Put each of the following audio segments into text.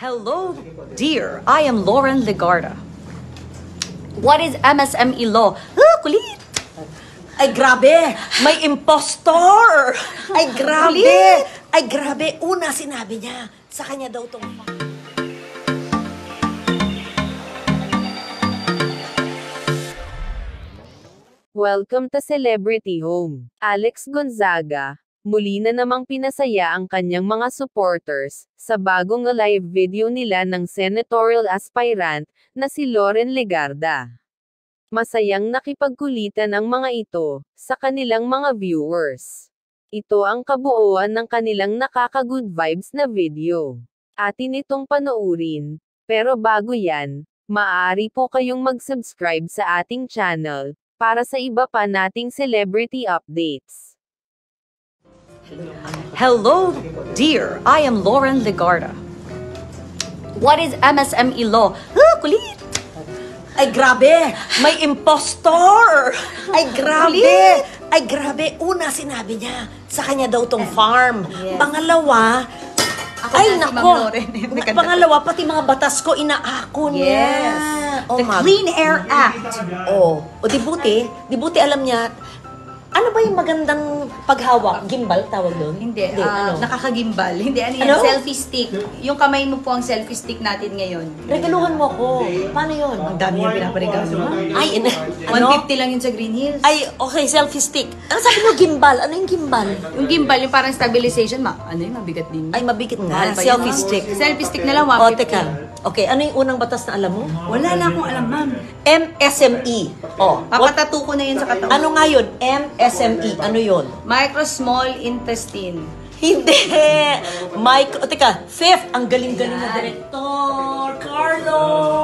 Hello, dear. I am Lauren Legarda. What is MSME law? Kulit! Ay, grabe! May impostor! Ay, grabe! Kulit! Ay, grabe! Una, sinabi niya, sa kanya daw itong... Welcome to Celebrity Home. Alex Gonzaga, muli na namang pinasaya ang kanyang mga supporters, sa bagong live video nila ng senatorial aspirant, na si Lauren Legarda. Masayang nakipagkulitan ang mga ito, sa kanilang mga viewers. Ito ang kabuuan ng kanilang nakaka-good vibes na video. Atin itong panoorin, pero bago yan, maaari po kayong mag-subscribe sa ating channel, para sa iba pa nating celebrity updates. Hello, dear. I am Lauren Legarda. What is MSME law? Kulit! Ay, grabe! May impostor! Ay, grabe! Kulit! Ay, grabe! Una, sinabi niya, sa kanya daw itong farm. Pangalawa, ay, nako! Pangalawa, pati mga batas ko, inaako niya. Yes. Oh, The Clean Air Act. Oh, o di buti alam niya, ano ba yung magandang paghawak? Gimbal tawag doon? Hindi, ano? nakakagimbal. Hindi, ano yan? Ano? Selfie stick. Yung kamay mo po ang selfie stick natin ngayon. Regaluhan mo ako. Paano yun? Ang dami yung pinaparegalo. Ay, ano? 150 lang yun sa Green Hills. Ay, okay, selfie stick. Ano sabi mo, gimbal? Ano yung gimbal? Yung gimbal, yung parang stabilization, ano yun, mabigat din. Ay, mabigat nga. Mahal pa Selfie yun, ha? stick. Selfie stick na lang, O, 150. teka. Okay, ano yung unang batas na alam mo? Wala na akong alam, ma'am. MSME. Oh, Papatato ko na yun sa katawan. ano nga yun? MSME. Ano yun? Micro small intestine. Hindi! Mike, o teka, fifth, ang galing-galing na director, Carlo!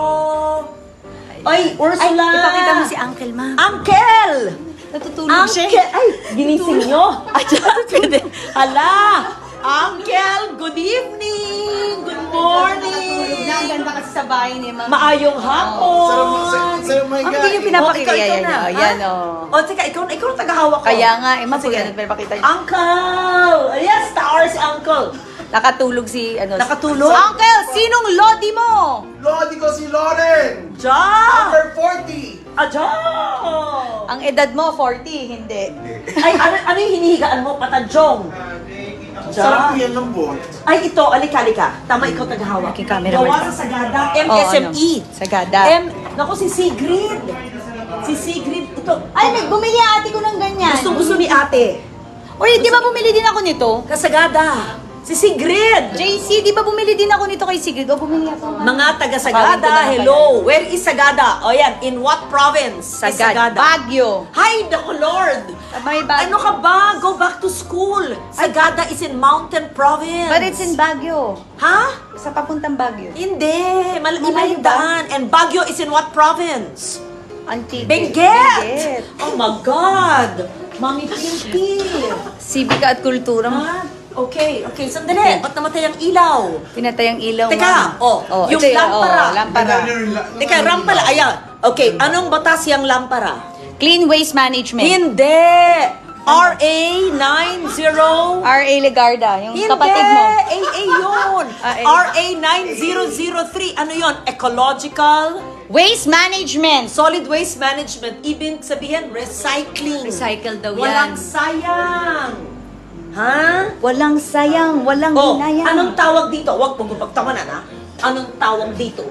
Ay, Ursula! Ay, ipakita mo si Uncle, ma'am. Uncle! Natutulog siya. Uncle! Ay, ginising nyo? Hala! Uncle, good evening! Good morning! Ang ganda kasi sa bahay ni ma'am. Maayong hapon! Ang hindi yung pinapakita. Oh, ikaw Yan, na. yan, Ha? oh. O, teka, ikaw na tagahawak ko. Kaya nga, ma'am, Sige. pag pinapakita niyo. Uncle! Yes, tower si Uncle. Nakatulog si, Nakatulog? Uncle, sinong lodi mo? Lodi ko si Lauren! Ja! Number 40! Aja! Ang edad mo, 40, hindi. Ay, ano yung hinihigaan mo? Patajong. Sarap po yan ng bot. Ay, ito, alika. Tama, ikaw tagahawak. Okay, camera Gawa man. sa Sagada, Oh, MSME. Sagada. Naku, si Sigrid. Si Sigrid, ito. Ay, bumili ate ko ng ganyan. Gusto ni ate. Uy, di ba bumili din ako nito? Kasagada. Si Sigrid. JC, di ba bumili din ako nito kay Sigrid? O, bumili ako. Mga taga Tawagin ko Sagada, na hello. Where is Sagada? O yan, in what province? Is Sagada. Baguio. Hi, naku Lord. May Baguio. Ano ka ba? Go back to school. Sagada is in Mountain Province. But it's in Baguio. Ha? Sa papuntang Baguio. Hindi. Iba Malayo yung ba? daan. And Baguio is in what province? Antique. Benguet! Oh my God! Mami Pinky! Sibika at kultura. Ah, okay. Sandali. Ba't namatay ang ilaw? Pinatay ang ilaw. Teka, ma'am. yung ito lampara. lampara. Teka, rampala. Ayan. Okay, anong batas yung lampara? Clean waste management. Hindi! RA 90... RA Legarda, yung Hindi! kapatid mo. AA yun! RA 9003. Ano yun? Ecological... Waste management. Solid waste management. Ibig sabihin, recycling. Recycle daw Walang yan. sayang. Ha? Walang sayang, walang Oh, hinayang. anong tawag dito? Huwag mong pagtawanan, ha? Anong tawag dito?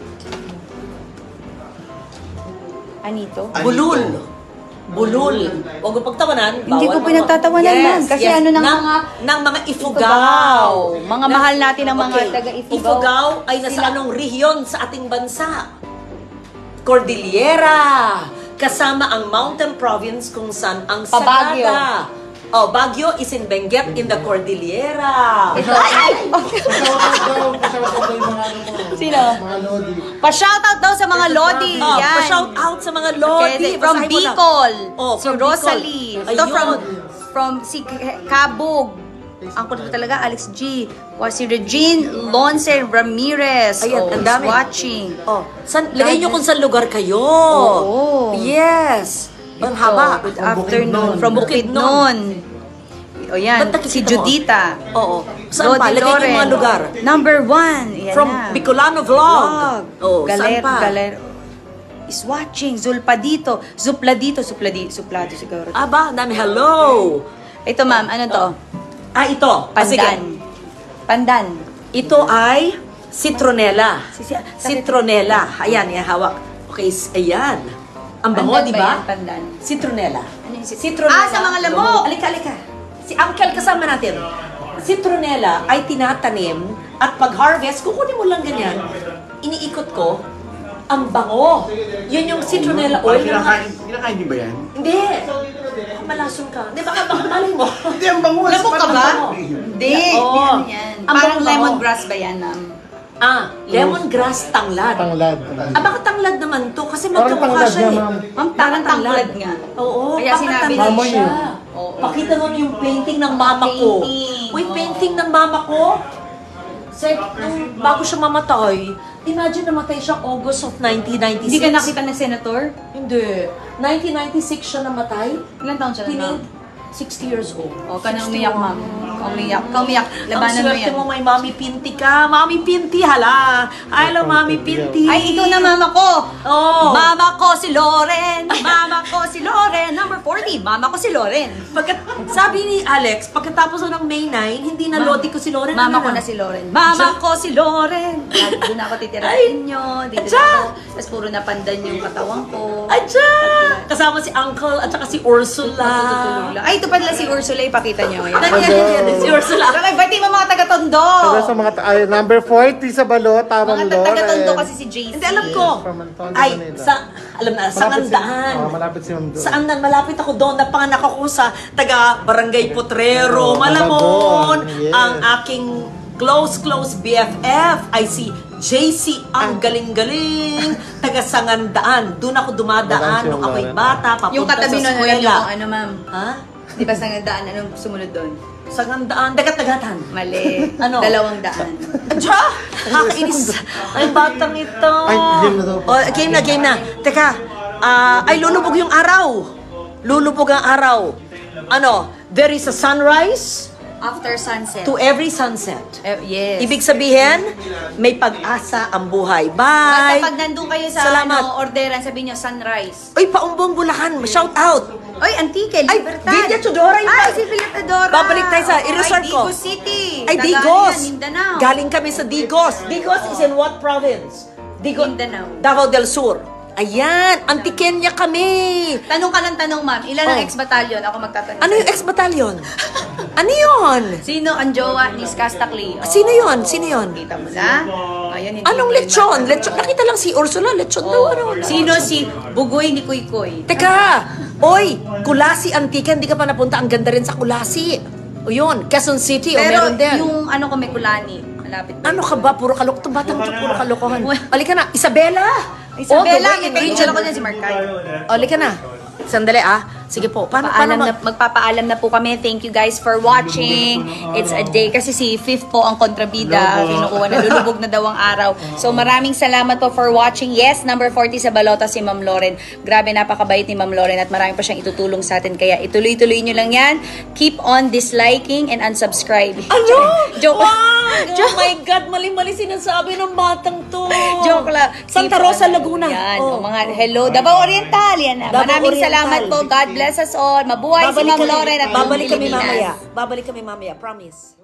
Anito? Bulul. Bulul. Huwag mong pagtawanan. Hindi bawal ko pinagtatawanan, ma'am. Kasi ano ng mga- ng mga Ifugao. Mga mahal natin ang mga taga-Ifugao. Ifugao ay nasa anong rehiyon sa ating bansa? Cordillera. Kasama ang Mountain Province kung saan ang Baguio. Sagada. Oh, Baguio is in Benguet in the Cordillera. Sino? Pa-shoutout daw sa mga Lodi. Oh, Yan. pa-shout out sa mga Lodi. Okay, from Basahin mo lang. Bicol. Oh, Si from Rosalie. Bicol. Ito Ayun. from si Kabog. Ang kulit talaga, Alex G. Si Regine Lonce Ramirez. Ayan, ang dami. is watching. Oh, lagay nyo kung saan lugar kayo. Oo. Yes. Ang Ito, haba. Good afternoon. From Bukidnon. O yan, Ba't nakikita si mo? Judita. Oo. Saan pa? Lodi Lagay niyo yung mga lugar. Number 1. Yan From na. Bicolano Vlog. Oh, saan pa? Galer is watching. Zulpa dito. Zupla dito. Suplado siguro. Aba, dami. Hello. Ito ma'am, ano to? Ito. Pandan. Pandan. Ito ay citronella. Sakit. Citronella. Ayan, hawak. Okay, ayan. Ang bango, Pandan di ba ba? yan? Pandan. Citronella. Ano yung Citronella. sa mga lamok. Alika. Si Uncle kasama natin. Citronella ay tinatanim at pag-harvest, kukunin mo lang ganyan. Iniikot ko, ang bango. Yun yung citronella oil. Kinakain niyo ba yan? Hindi. Malasong ka. Hindi, baka malay mo. Hindi, ang bango. Lamok ka ba? bango. Hindi. Oo. Yan, yan. Ang Parang bango. lemongrass ba yan, ma'am? Lemongrass tanglad. Tanglad. Bakit tanglad naman to? Kasi Parang magkamukha tanglad siya nga, eh. ma'am. Ma'am, parang tanglad nga. Oo, Kaya bakit sinabi tanglad Mamoy siya? yun. Oo. Pakita mo yung painting ng mama ko. Painting. Uy, Oo. painting ng mama ko. Bago siya mamatay, imagine namatay siya August of 1996. Hindi ka nakita ng senator? Hindi. 1996 siya namatay. Ilan taon siya na? Pining 60 years old. O, ka na umiyak, ma'am. Umiyak. Ka umiyak. Labanan mo Ang yan. swerte mo, may Mami Pinti ka. Mami Pinti, hala. Hello, Mami Pinti. Ay, ito na mama ko! Oh. Mama ko si Loren! Mama ko si Loren! Number 40, mama ko si Loren! Sabi ni Alex, pagkatapos ng May 9, hindi na lodi ko si Loren. Mama ano ko na si Loren. Mama ko si Loren! Doon ako titira sa inyo. Dito Atsa! na ako. Tapos puro napandan yung katawan ko. Adya! Kasama si Uncle at saka si Ursula. Tutulog lang. Ay, ito pala si Ursula. Ipakita niyo ngayon. Yan, si Ursula. Okay, bati mo mga taga-tondo! Sabi sa mga number 40 sa balot, tamang Mga Loren. taga-tondo kasi si JC. Hindi, alam ko. From Antonio, Ay, Manila. alam na, Sangandaan. Malapit si Ma'am doon. Saan na, malapit ako doon. Napanganak ako sa taga Barangay Potrero, Malamon. Yes. Ang aking close BFF ay si JC ang galing-galing, taga Sangandaan. Doon ako dumadaan nung ako'y bata, papunta Yung katabi sa nun, alam niyo eskwela. kung ano, ma'am. Ha? Di ba sa daan, anong sumunod doon? Sangandaan, dagat-dagatan. Mali. Ano? 2 daan. Diya! Nakakainis. Ay, batang ito. Ay, game na daw po. Oh, game na. Teka, ay lulubog yung araw. Lulubog ang araw. Ano, there is a sunrise After sunset. to every sunset. Yes. Ibig sabihin, may pag-asa ang buhay. Basta Bye! pag nandun kayo sa Salamat. orderan, sabihin nyo, sunrise. Uy, Paumbong Bulacan, shout out! Oy, Antique, Ay, Libertad. Villa Tudora yun. Ay, si Villa Tudora. Babalik tayo sa- Oo, i-reserve ay, ko. Digos City. Ay, Taga Digos! yan, Mindanao. Galing kami sa Digos. Digos is in what province? Digos. Mindanao. Davao del Sur. Ayan, Antikenya kami. Tanong ka ng tanong, ma'am. Ilan ang Oh. ex-batalyon? Ako magtatanong. Ano yung sa'yo. ex-batalyon? Ano yun? Sino ang jowa ni Skastakli? Sino yun? Sino yun? Kita mo na? Ayun, hindi Anong mo lechon? iba- Lechon? Nakita lang si Ursula, lechon daw. Oh. Ano? Sino si Bugoy ni Kuy Kuy? Teka! Oy! Kulasi Antique, hindi ka pa napunta. Ang ganda rin sa Kulasi. O yun, Quezon City, o Pero meron din. yung ano ko may kulani. Malapit. Ano ka ba? Puro kalok. Itong batang to, puro kalokohan. Halika na, Isabela! Isabela, All the way may in picture region. ako dyan si Markay. Halika na. Sandali Sige po. Paano Magpapaalam na po kami. Thank you guys for watching. It's a day. Kasi si Fifth po ang kontrabida. Kinukuha na. Lulubog na daw ang araw. So maraming salamat po for watching. Yes, number 40 sa balota si Ma'am Loren. Grabe, napakabait ni Ma'am Loren at marami pa siyang itutulong sa atin. Kaya ituloy-tuloy nyo lang yan. Keep on disliking and unsubscribing. Ano? Joke. Wow! Oh my God, mali-mali sinasabi ng batang to. Joke lang. Santa Keep Rosa, on- Laguna. Yan. Oh. O mga hello. Davao Oriental. Yan. Davao Maraming Oriental. salamat po. God bless us all. Mabuhay si Ma'am Loren at buong babalik kami Pilipinas. mamaya. Babalik kami mamaya, promise.